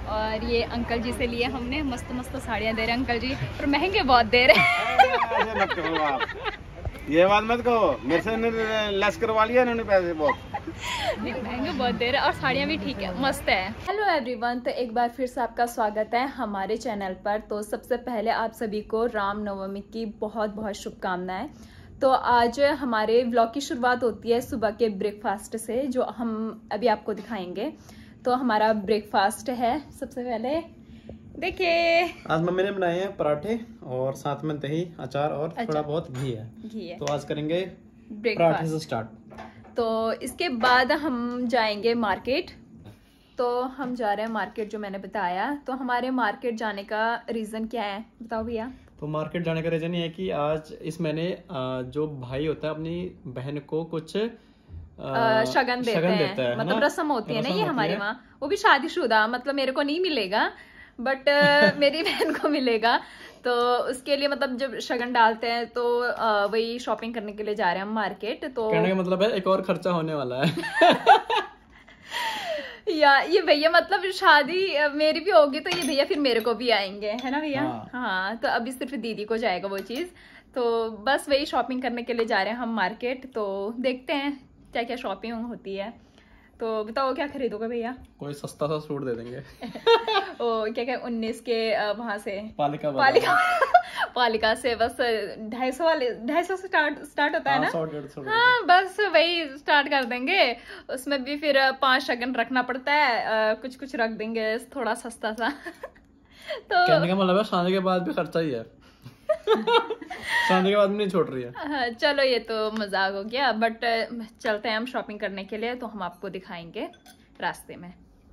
और ये अंकल जी से लिए हमने, मस्त मस्त साड़ियाँ दे रहे हैं अंकल जी, और महंगे बहुत दे रहे हैं। मत कहो आप, ये बात मत कहो, मेरे से लेस करवा लिया इन्होंने पैसे बहुत। नहीं, महंगे बहुत दे रहे हैं और साड़ियाँ भी ठीक है, मस्त है। हेलो एवरीवन, तो एक बार फिर से आपका स्वागत है हमारे चैनल पर। तो सबसे पहले आप सभी को रामनवमी की बहुत बहुत शुभकामनाएं। तो आज हमारे व्लॉग की शुरुआत होती है सुबह के ब्रेकफास्ट से, जो हम अभी आपको दिखाएंगे। तो हमारा ब्रेकफास्ट है, सबसे पहले देखिए, आज मम्मी ने बनाए हैं पराठे और साथ में दही, अचार और थोड़ा बहुत घी है। घी है। तो आज करेंगे पराठे से स्टार्ट। तो इसके बाद हम जाएंगे मार्केट। तो हम जा रहे हैं मार्केट, जो मैंने बताया। तो हमारे मार्केट जाने का रीजन क्या है, बताओ भैया। तो मार्केट जाने का रीजन ये है कि आज इस महीने जो भाई होता है अपनी बहन को कुछ शगन देते हैं, मतलब रस्म होती है ना ये हमारे वहाँ। वो भी शादीशुदा, मतलब मेरे को नहीं मिलेगा बट मेरी बहन को मिलेगा। तो उसके लिए मतलब जब शगन डालते हैं तो वही शॉपिंग करने के लिए जा रहे हैं हम मार्केट। तो कहने का मतलब है एक और खर्चा होने वाला है। या ये भैया, मतलब शादी मेरी भी होगी तो ये भैया फिर मेरे को भी आएंगे, है ना भैया। हाँ, तो अभी सिर्फ दीदी को जाएगा वो चीज। तो बस वही शॉपिंग करने के लिए जा रहे हैं हम मार्केट। तो देखते हैं क्या क्या शॉपिंग होती है। तो बताओ क्या खरीदोगे भैया। कोई सस्ता सा सूट दे देंगे। ओ क्या क्या 19 के वहां से पालिका से बस 250 से स्टार्ट होता है ना। 100-150। हाँ, बस वही स्टार्ट कर देंगे। उसमें भी फिर 5 शगन रखना पड़ता है, कुछ कुछ रख देंगे थोड़ा सस्ता सा। तो कहने का मतलब है शादी के बाद भी खर्चा ही है। शादी के बाद नहीं छोड़ रही है। चलो ये तो मजाक हो गया, बट चलते हैं हम शॉपिंग करने के लिए। तो हम आपको दिखाएंगे रास्ते में।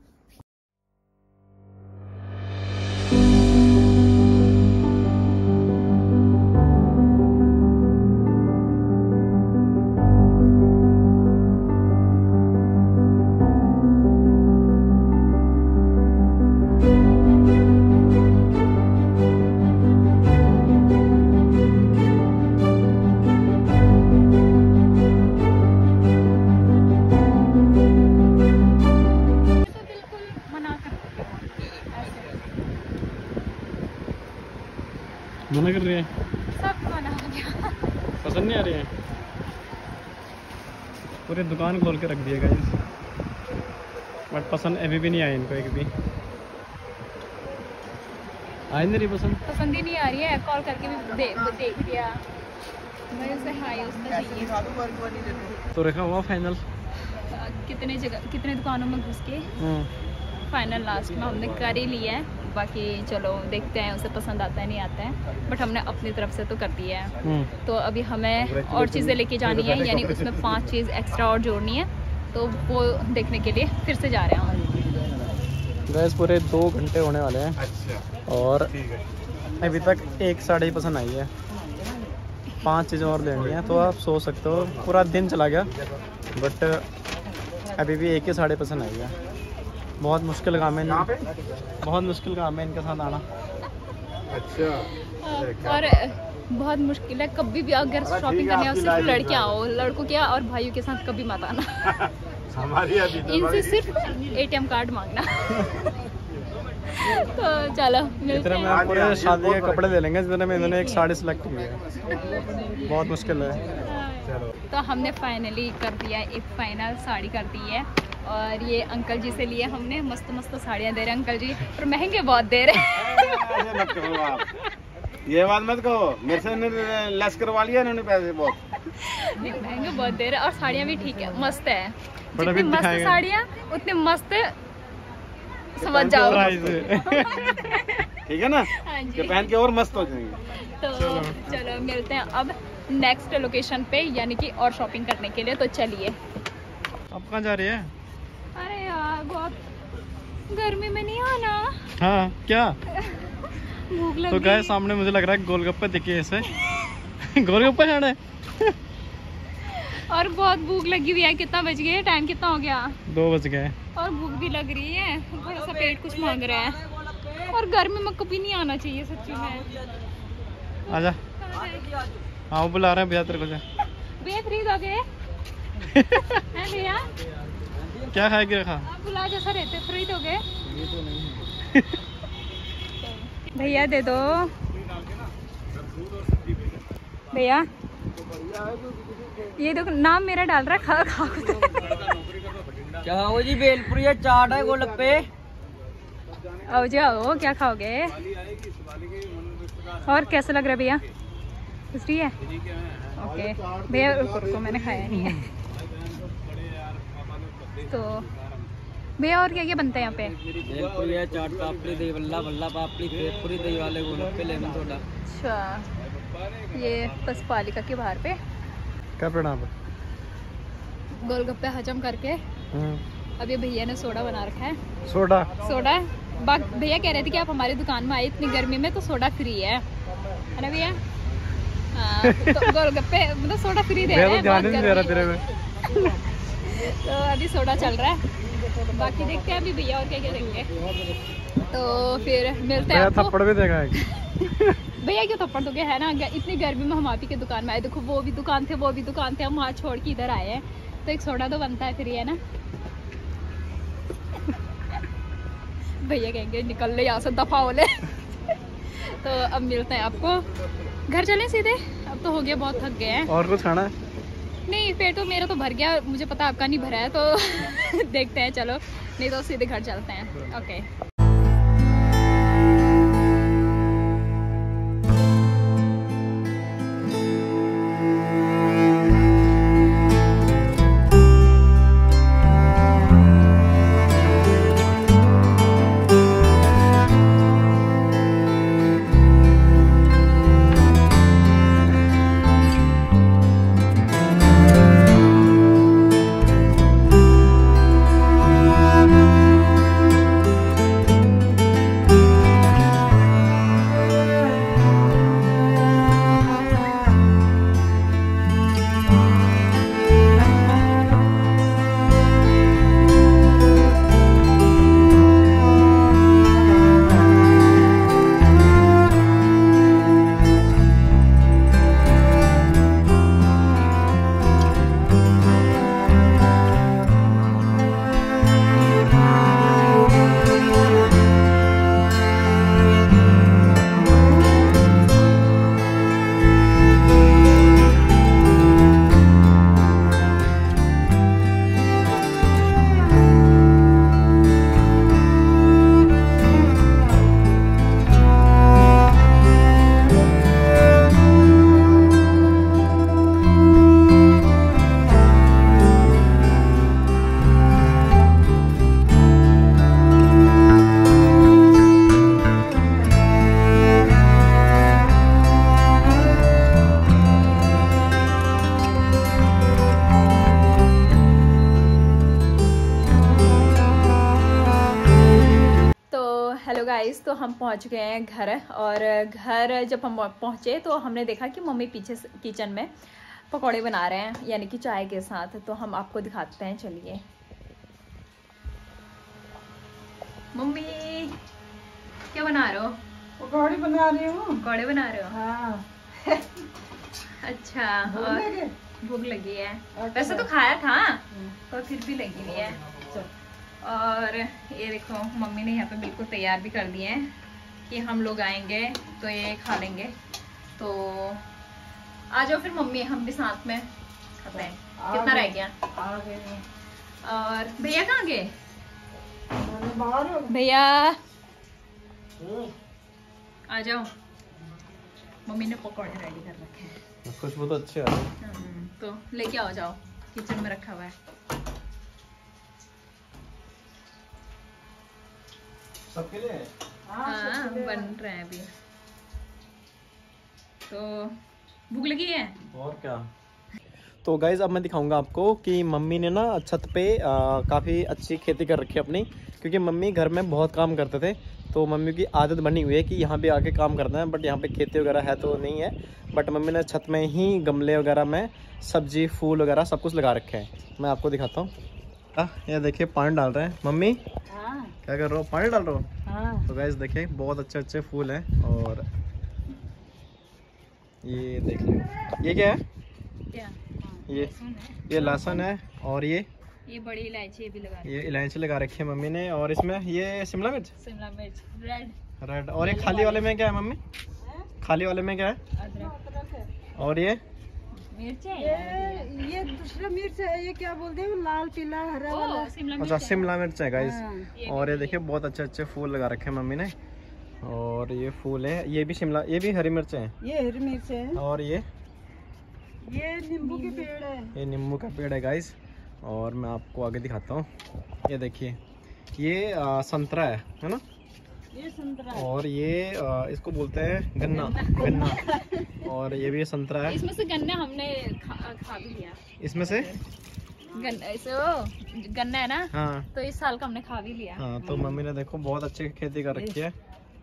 मना कर रही है, सब मना हो गया। पसंद नहीं आ रही है। पूरी दुकान खोल के रख दिया गाइस, बट पसंद अभी भी नहीं आई इनको एक भी। आई नहीं रही पसंद ही नहीं आ रही है। कॉल करके भी देख लिया भाई, उसे हाय उसका चाहिए। तो रखा हुआ फाइनल, कितने दुकानों में घुस के फाइनल लास्ट में हमने कर ही लिया है। बाकी चलो देखते हैं उसे पसंद आता है नहीं आता है, बट हमने अपनी तरफ से तो कर दिया है। तो अभी हमें और चीज़ें लेके जानी है, यानी उसमें 5 चीज़ एक्स्ट्रा और जोड़नी है। तो वो देखने के लिए फिर से जा रहे हैं हम। गैस पूरे 2 घंटे होने वाले हैं और अभी तक एक साड़ी पसंद आई है। 5 चीज़ें और लेनी है। तो आप सोच सकते हो पूरा दिन चला गया, बट अभी भी एक ही साड़ी पसंद आई है। बहुत मुश्किल काम है, बहुत मुश्किल काम है इनके साथ आना। अच्छा। और बहुत मुश्किल है, कभी भी अगर शॉपिंग करने आओ सिर्फ लड़कियां आओ, लड़कों क्या और भाइयों के साथ कभी मत आना। इनसे सिर्फ ATM कार्ड मांगना। तो चलो मिलते हैं। पूरे शादी के कपड़े ले लेंगे, जितने में इन्होंने एक साड़ी सिलेक्ट की है। बहुत मुश्किल है। तो हमने फाइनली कर दिया, एक फाइनल साड़ी कर दी है। और ये अंकल जी से लिए हमने, मस्त मस्त साड़ियाँ दे रहे हैं अंकल जी, और महंगे बहुत दे रहे हैं। मत कहो आप, ये बात मत कहो, मेरे से लेस करवा लिया इन्होंने पैसे बहुत। नहीं, महंगे बहुत दे रहे हैं और साड़ियाँ भी ठीक है, मस्त है। जितनी मस्त साड़ियाँ उतनी मस्त समझ जाओ। ठीक है ना, कि पहन के और मस्त हो जाएंगे। तो चलो मिलते हैं अब नेक्स्ट लोकेशन पे, यानी कि और शॉपिंग करने के लिए। तो चलिए। अब कहाँ जा रही है? अरे यार बहुत गर्मी में नहीं आना। हाँ क्या भूख लगी। तो गए सामने मुझे लग रहा है गोलगप्पे दिखे ऐसे। गोलगप्पे खाना है। और बहुत भूख लगी हुई है। कितना बज गए, टाइम कितना हो गया? 2 बज गए और भूख भी लग रही है, थोड़ा सा पेट कुछ मांग रहा है। और गर्मी में कभी नहीं आना चाहिए सच्ची में। आजा। हाँ बुला रहे हैं भैया तेरे को। भैया फ्री दोगे? भैया क्या खाएगी? रखा बुला जैसा रहते फ्री दोगे? भैया दे दो भैया, ये देखो नाम मेरा डाल रहा है, खा खा क्या हो जी? भेलपुरी है, चाट है, गोलगप्पे। आओ जी आओ, क्या खाओगे? और कैसा लग रहा है भैया? टेस्टी है? ओके भैया, रुको मैंने खाया नहीं है। तो भैया और क्या क्या बनता है यहाँ पे? भेलपुरी है, चाट पापड़ी, दही बल्ला, बल्ला पापड़ी, भेलपुरी, दही वाले गोलगप्पे, लेमन सोडा। अच्छा, ये पशुपालिका के बाहर पे क्या प्रणाम? गोलगप्पे हजम करके अब ये भैया ने सोडा बना रखा है। सोडा भैया कह रहे थे कि आप हमारी दुकान में आए इतनी गर्मी में तो सोडा फ्री है ना भैया? तो गोलगप्पे मतलब सोडा फ्री दे रहे हैं। ध्यान नहीं दे रहा तेरे में। तो अभी सोडा चल रहा है, बाकी देखते हैं अभी भैया और क्या क्या देंगे। तो फिर मिलते हैं आपको। थप्पड़ भी देगा भैया क्यों थप्पड़ दोगे, है ना? इतनी गर्मी में हम आप ही की दुकान में आए, देखो वो भी दुकान थे वो भी दुकान थे, हम वहाँ छोड़ के इधर आए हैं, तो एक सोडा तो बनता है फिर, है ना? भैया कहेंगे निकल ले यहाँ से, दफा हो ले। तो अब मिलते हैं आपको, घर चलें सीधे, अब तो हो गया, बहुत थक गए हैं। और कुछ खाना है? नहीं, पेट तो मेरा तो भर गया, मुझे पता आपका नहीं भरा है, तो देखते हैं, चलो नहीं तो सीधे घर चलते हैं। ओके हेलो गाइस, तो हम पहुंच गए हैं घर। और घर जब हम पहुंचे तो हमने देखा कि मम्मी पीछे किचन में पकौड़े बना रहे हैं, यानी कि चाय के साथ। तो हम आपको दिखाते हैं, चलिए। मम्मी क्या बना रहे हो? पकौड़ी बना रही हूँ। पकौड़े बना रहे हो? हाँ। अच्छा, और भूख लगी है? वैसे तो खाया था पर फिर भी लगी हुई है। और ये देखो मम्मी ने यहाँ पे बिल्कुल तैयार भी कर दिए हैं कि हम लोग आएंगे तो ये खा लेंगे। तो आ जाओ फिर मम्मी, हम भी साथ में खाते हैं। कितना रह गया? और भैया कहाँ गए? भैया आ जाओ, मम्मी ने पकौड़े रेडी कर रखे हैं। खुशबू तो अच्छी आ रही है। तो लेके आओ, जाओ, किचन में रखा हुआ है। सबके लिए? हाँ, बन रहे हैं अभी। तो भूख लगी है और क्या। तो गाइज अब मैं दिखाऊंगा आपको कि मम्मी ने ना छत पे काफ़ी अच्छी खेती कर रखी है अपनी, क्योंकि मम्मी घर में बहुत काम करते थे। तो मम्मी की आदत बनी हुई है कि यहाँ पे आके काम करना है, बट यहाँ पे खेती वगैरह है तो नहीं है। बट मम्मी ने छत में ही गमले वगैरह में सब्जी फूल वगैरह सब कुछ लगा रखे हैं। मैं आपको दिखाता हूँ। ये देखिए पानी डाल रहे हैं मम्मी। क्या कर रहे हो? पानी डाल रहे हो? हाँ। तो गाइस देखिए बहुत अच्छे अच्छे फूल हैं। और ये देख लो, ये क्या है? क्या? ये लहसुन है। और ये ये बड़ी इलायची भी लगा, ये इलायची लगा रखी है मम्मी ने। और इसमें ये शिमला मिर्च रेड। और ये खाली वाले में क्या है मम्मी? खाली वाले में क्या है? अदरक। और ये मिर्च ये दूसरा मिर्च है, ये क्या बोलते हैं, लाल पीला हरा वाला। अच्छा शिमला मिर्च है गाइस। और ये देखिए बहुत अच्छे अच्छे फूल लगा रखे हैं मम्मी ने। और ये फूल है, ये भी शिमला, ये भी हरी मिर्च है। ये हरी मिर्च है। और ये नींबू के पेड़ है। ये नींबू का पेड़ है गाइस। और मैं आपको आगे दिखाता हूँ, ये देखिए ये संतरा है ना? ये संतरा। और ये इसको बोलते हैं गन्ना। और ये भी संतरा है। इसमें से गन्ना हमने खा भी लिया। इसमें से गन्ना है ना? हाँ तो इस साल का हमने खा भी लिया। हाँ, तो मम्मी ने देखो बहुत अच्छी खेती कर रखी है।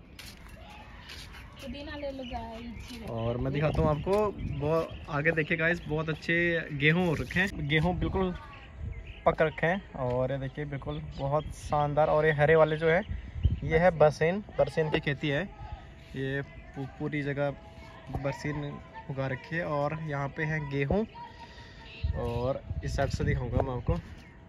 पुदीना ले लो गाइस। और मैं दिखाता हूँ आपको, बहुत आगे देखिए गाइस, बहुत अच्छे गेहूँ रखे हैं। गेहूँ बिल्कुल पक रखे हैं। और ये देखिए बिल्कुल बहुत शानदार। और ये हरे वाले जो है ये है बरसीन की खेती है। ये पूरी जगह बरसीन उगा रखी है। और यहाँ पे है गेहूँ। और इस साइड से दिखाऊंगा मैं आपको,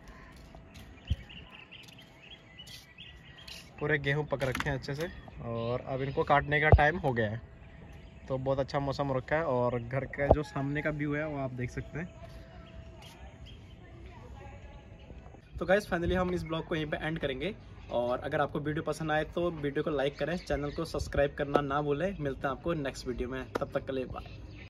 पूरे गेहूँ पक रखे हैं अच्छे से। और अब इनको काटने का टाइम हो गया है। तो बहुत अच्छा मौसम हो रखा है। और घर का जो सामने का व्यू है वो आप देख सकते हैं। तो गाइस फाइनली हम इस ब्लॉग को यहीं पे एंड करेंगे। और अगर आपको वीडियो पसंद आए तो वीडियो को लाइक करें, चैनल को सब्सक्राइब करना ना भूलें। मिलते हैं आपको नेक्स्ट वीडियो में, तब तक के लिए बाय।